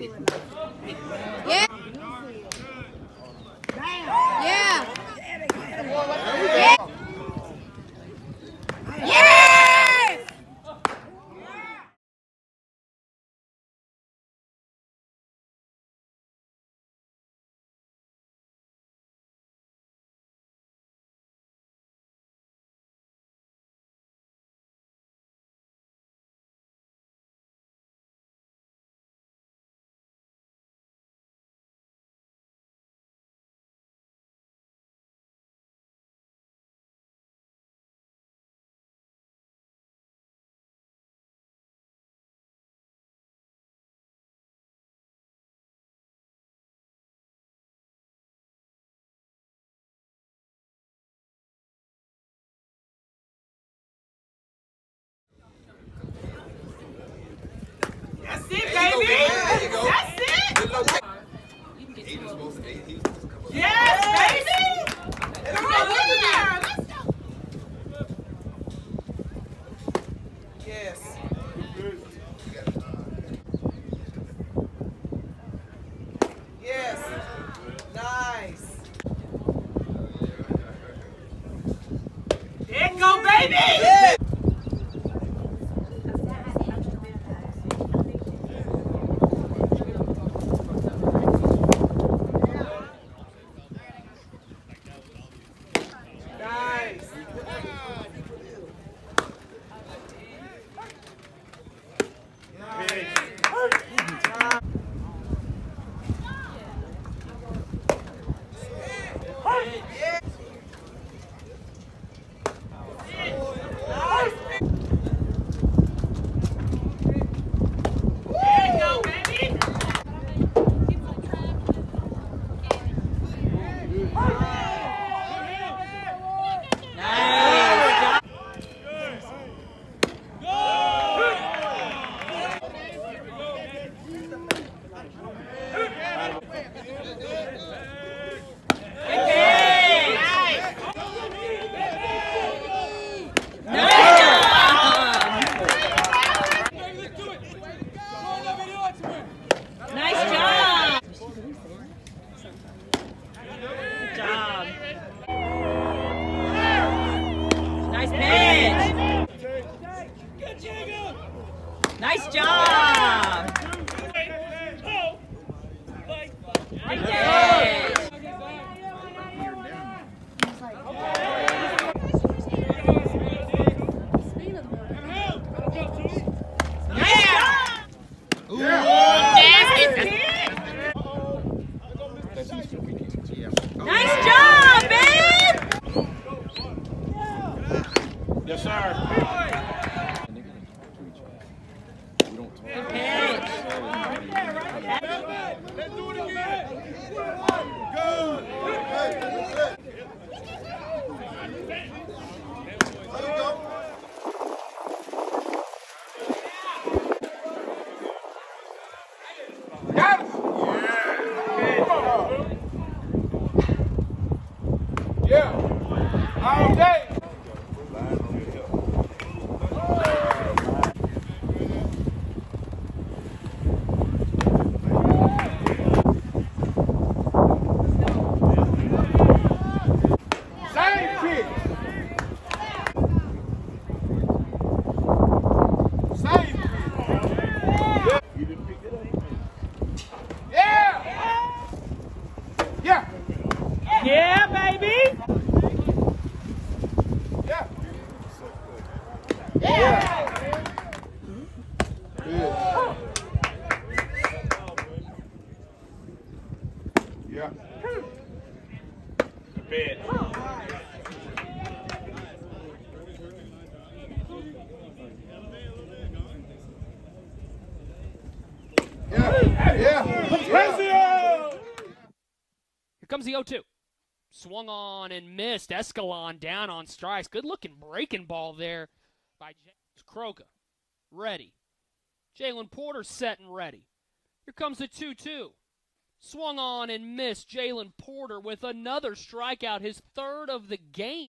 Yeah. Yeah. Yes! That's it, baby. There you go. That's it. He was supposed to. Yes, baby. Come on, let's go. Yes. Yes. Nice. There you go, baby. Yes. Nice job! Nice job, babe! Yes, sir. Let's do it again. Good. Got it. Yeah. All day. Yeah, baby! Yeah. Yeah. Yeah. The bed. Yeah. Here comes the 0-2. Swung on and missed. Escalon down on strikes. Good looking breaking ball there by Croca. Ready. Jalen Porter set and ready. Here comes the 2-2. Swung on and missed. Jalen Porter with another strikeout, his third of the game.